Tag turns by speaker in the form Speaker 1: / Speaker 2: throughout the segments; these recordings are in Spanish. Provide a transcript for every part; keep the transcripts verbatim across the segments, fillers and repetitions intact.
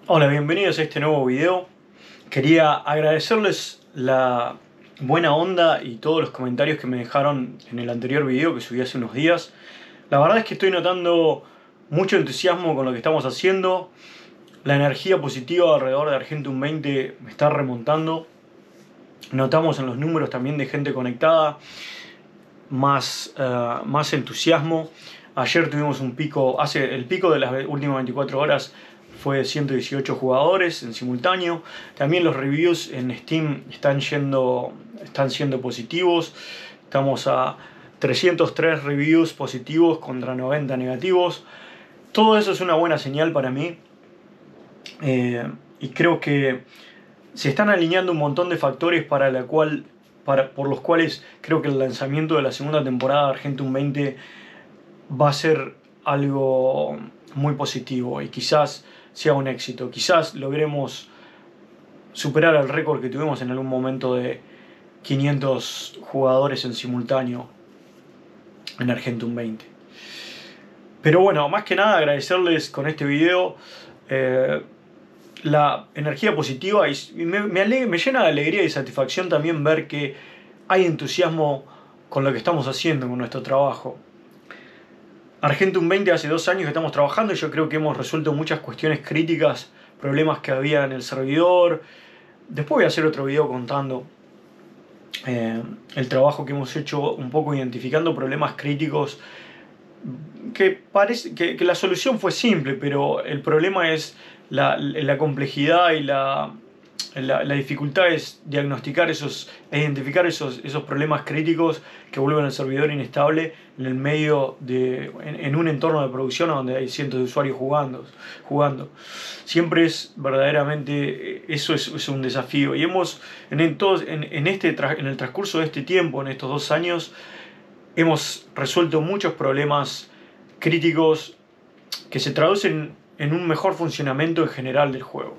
Speaker 1: Hola, bienvenidos a este nuevo video. Quería agradecerles la buena onda y todos los comentarios que me dejaron en el anterior video que subí hace unos días. La verdad es que estoy notando mucho entusiasmo con lo que estamos haciendo. La energía positiva alrededor de Argentum veinte me está remontando. Notamos en los números también de gente conectada más, uh, más entusiasmo. Ayer tuvimos un pico, hace el pico de las últimas veinticuatro horas fue de ciento dieciocho jugadores en simultáneo. También los reviews en Steam están, yendo, están siendo positivos. Estamos a trescientos tres reviews positivos contra noventa negativos. Todo eso es una buena señal para mí. Eh, y creo que se están alineando un montón de factores para la cual, para, por los cuales creo que el lanzamiento de la segunda temporada de Argentum veinte va a ser algo muy positivo y quizás sea un éxito. Quizás logremos superar el récord que tuvimos en algún momento de quinientos jugadores en simultáneo en Argentum veinte. Pero bueno, más que nada agradecerles con este video eh, la energía positiva y me, me, aleg- me llena de alegría y satisfacción también ver que hay entusiasmo con lo que estamos haciendo, con nuestro trabajo. Argentum veinte hace dos años que estamos trabajando y yo creo que hemos resuelto muchas cuestiones críticas, problemas que había en el servidor. Después voy a hacer otro video contando eh, el trabajo que hemos hecho, un poco identificando problemas críticos que parece que, que la solución fue simple, pero el problema es la, la complejidad y la, la, la dificultad es diagnosticar esos, e identificar esos, esos problemas críticos que vuelven al servidor inestable en el medio de, en, en un entorno de producción donde hay cientos de usuarios jugando, jugando. Siempre es verdaderamente, eso es, es un desafío. Y hemos, en, en, todos, en, en, este, en el transcurso de este tiempo, en estos dos años, hemos resuelto muchos problemas críticos que se traducen en un mejor funcionamiento en general del juego.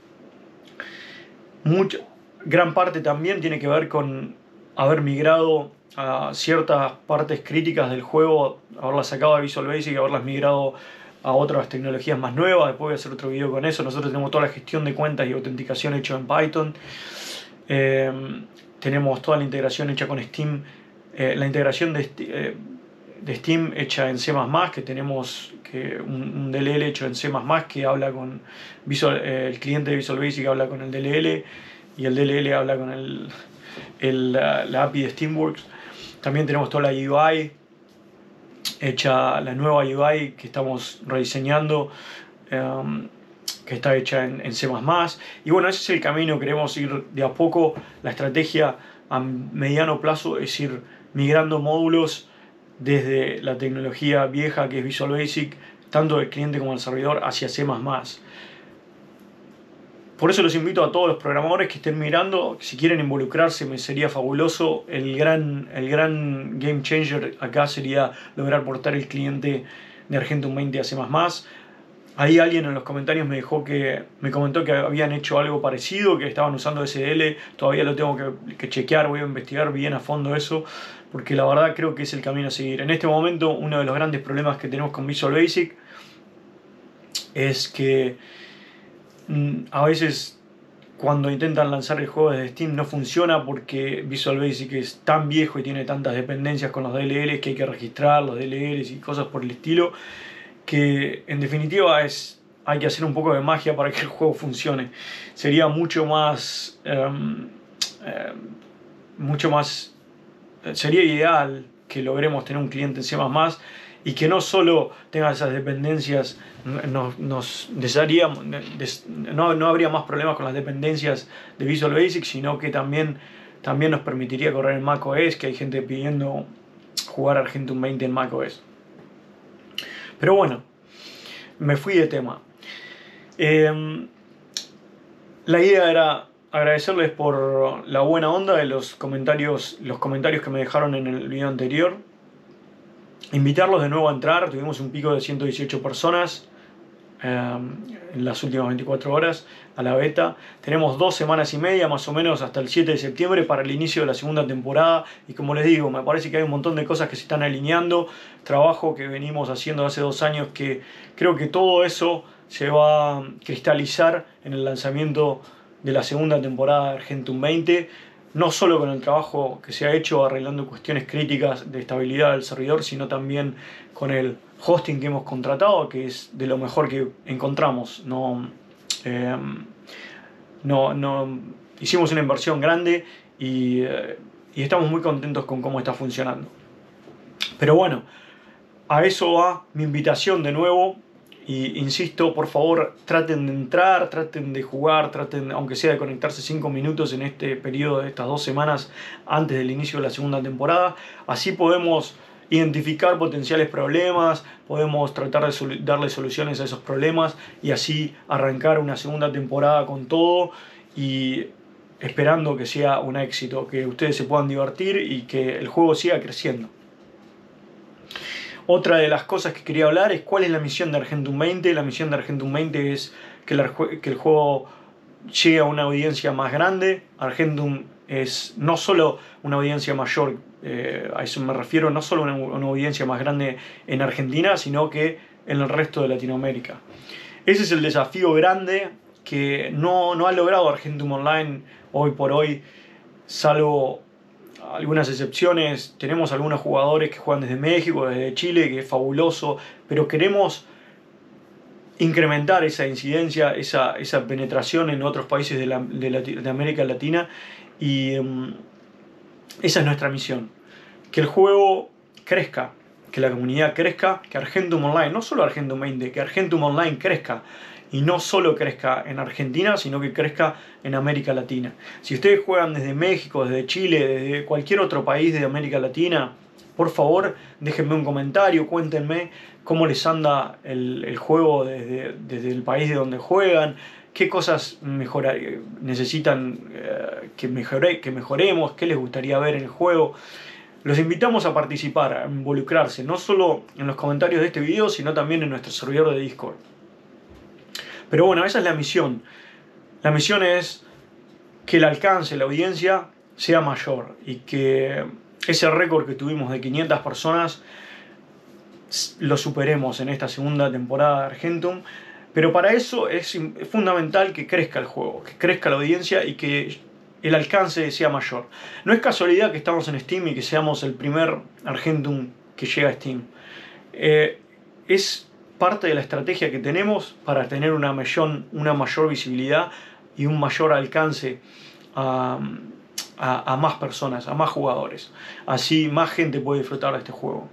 Speaker 1: Mucho, gran parte también tiene que ver con haber migrado a ciertas partes críticas del juego, haberlas sacado de Visual Basic y haberlas migrado a otras tecnologías más nuevas. Después voy a hacer otro video con eso. Nosotros tenemos toda la gestión de cuentas y autenticación hecho en Python. Eh, tenemos toda la integración hecha con Steam. Eh, la integración de, eh, de Steam hecha en C más más, que tenemos que un, un D L L hecho en C más más que habla con Visual, eh, el cliente de Visual Basic habla con el D L L y el D L L habla con el, el, la, la A P I de Steamworks. También tenemos toda la U I hecha, la nueva U I que estamos rediseñando, um, que está hecha en, en C más más. Y bueno, ese es el camino, queremos ir de a poco. La estrategia a mediano plazo es ir migrando módulos desde la tecnología vieja que es Visual Basic, tanto del cliente como del servidor, hacia C más más. Por eso los invito a todos los programadores que estén mirando, si quieren involucrarse me sería fabuloso. El gran, el gran game changer acá sería lograr portar el cliente de Argentum veinte a C más más. Ahí alguien en los comentarios me dejó que me comentó que habían hecho algo parecido, que estaban usando S D L. Todavía lo tengo que, que chequear, voy a investigar bien a fondo eso, porque la verdad creo que es el camino a seguir. En este momento uno de los grandes problemas que tenemos con Visual Basic es que mm, a veces cuando intentan lanzar el juego desde Steam no funciona porque Visual Basic es tan viejo y tiene tantas dependencias con los D L Ls que hay que registrar los D L Ls y cosas por el estilo, que en definitiva es, hay que hacer un poco de magia para que el juego funcione. Sería mucho más um, um, mucho más sería ideal que logremos tener un cliente en C más más y que no solo tenga esas dependencias, nos, nos desharía, des, no, no habría más problemas con las dependencias de Visual Basic, sino que también, también nos permitiría correr en macOS, que hay gente pidiendo jugar Argentum veinte en macOS. Pero bueno, me fui de tema. Eh, la idea era agradecerles por la buena onda de los comentarios, los comentarios que me dejaron en el video anterior. Invitarlos de nuevo a entrar. Tuvimos un pico de ciento dieciocho personas eh, en las últimas veinticuatro horas a la beta. Tenemos dos semanas y media más o menos hasta el siete de septiembre para el inicio de la segunda temporada. Y como les digo, me parece que hay un montón de cosas que se están alineando. Trabajo que venimos haciendo hace dos años que creo que todo eso se va a cristalizar en el lanzamiento de la segunda temporada de Argentum veinte, no solo con el trabajo que se ha hecho arreglando cuestiones críticas de estabilidad del servidor, sino también con el hosting que hemos contratado, que es de lo mejor que encontramos. No, eh, no, no hicimos una inversión grande y, eh, y estamos muy contentos con cómo está funcionando. Pero bueno, a eso va mi invitación de nuevo. Y insisto, por favor, traten de entrar, traten de jugar, traten, aunque sea de conectarse cinco minutos en este periodo de estas dos semanas antes del inicio de la segunda temporada. Así podemos identificar potenciales problemas, podemos tratar de sol- darle soluciones a esos problemas y así arrancar una segunda temporada con todo y esperando que sea un éxito, que ustedes se puedan divertir y que el juego siga creciendo. Otra de las cosas que quería hablar es cuál es la misión de Argentum veinte. La misión de Argentum veinte es que el, que el juego llegue a una audiencia más grande. Argentum es no solo una audiencia mayor, eh, a eso me refiero, no solo una, una audiencia más grande en Argentina, sino que en el resto de Latinoamérica. Ese es el desafío grande que no, no ha logrado Argentum Online hoy por hoy, salvo algunas excepciones. Tenemos algunos jugadores que juegan desde México, desde Chile, que es fabuloso, pero queremos incrementar esa incidencia, esa, esa penetración en otros países de, la, de, la, de América Latina y um, esa es nuestra misión, que el juego crezca, que la comunidad crezca, que Argentum Online, no solo Argentum veinte, que Argentum Online crezca. Y no solo crezca en Argentina, sino que crezca en América Latina. Si ustedes juegan desde México, desde Chile, desde cualquier otro país de América Latina, por favor déjenme un comentario, cuéntenme cómo les anda el, el juego desde, desde el país de donde juegan, qué cosas mejorar, necesitan eh, que, mejore, que mejoremos, qué les gustaría ver en el juego. Los invitamos a participar, a involucrarse, no solo en los comentarios de este video, sino también en nuestro servidor de Discord. Pero bueno, esa es la misión. La misión es que el alcance, la audiencia, sea mayor y que ese récord que tuvimos de quinientas personas lo superemos en esta segunda temporada de Argentum. Pero para eso es fundamental que crezca el juego, que crezca la audiencia y que el alcance sea mayor. No es casualidad que estamos en Steam y que seamos el primer Argentum que llega a Steam. Eh, es parte de la estrategia que tenemos para tener una mayor, una mayor visibilidad y un mayor alcance a, a, a más personas, a más jugadores. Así más gente puede disfrutar de este juego.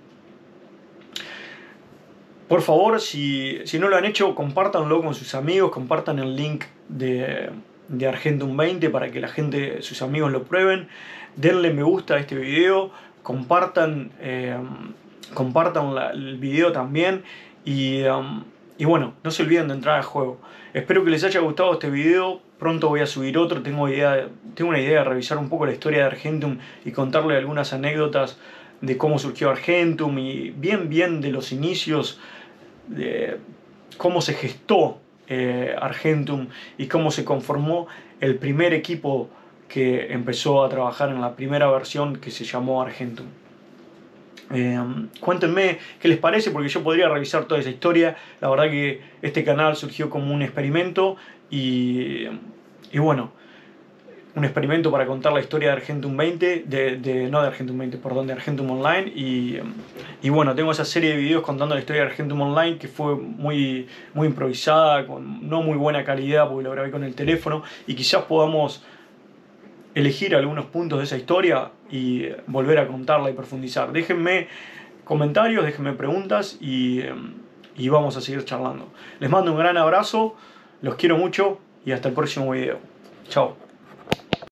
Speaker 1: Por favor, si, si no lo han hecho, compártanlo con sus amigos, compartan el link de, de Argentum veinte para que la gente, sus amigos lo prueben. Denle me gusta a este video, compartan, eh, compartan la, el video también. Y, um, y bueno, no se olviden de entrar al juego. Espero que les haya gustado este video. Pronto voy a subir otro. Tengo, idea, tengo una idea de revisar un poco la historia de Argentum y contarle algunas anécdotas de cómo surgió Argentum y bien bien de los inicios, de cómo se gestó eh, Argentum y cómo se conformó el primer equipo que empezó a trabajar en la primera versión que se llamó Argentum. Eh, cuéntenme qué les parece, porque yo podría revisar toda esa historia. La verdad que este canal surgió como un experimento y, y bueno, un experimento para contar la historia de Argentum veinte, de, de, no de Argentum veinte, perdón, de Argentum Online. Y, y bueno, tengo esa serie de videos contando la historia de Argentum Online que fue muy, muy improvisada, con no muy buena calidad porque lo grabé con el teléfono, y quizás podamos elegir algunos puntos de esa historia y volver a contarla y profundizar. Déjenme comentarios, déjenme preguntas y, y vamos a seguir charlando. Les mando un gran abrazo, los quiero mucho y hasta el próximo video. Chao.